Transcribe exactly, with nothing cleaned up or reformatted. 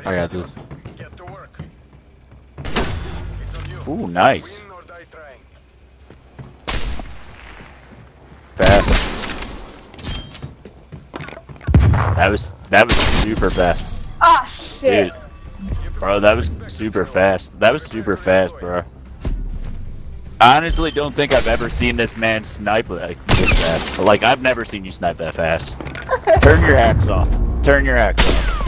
I got this. Get to work. Ooh, nice. Win or die trying. Fast. That was that was super fast. Ah, shit. Dude. Bro, that was super fast. That was super fast, bro. I honestly don't think I've ever seen this man snipe like this fast. Like, I've never seen you snipe that fast. Turn your axe off. Turn your axe off.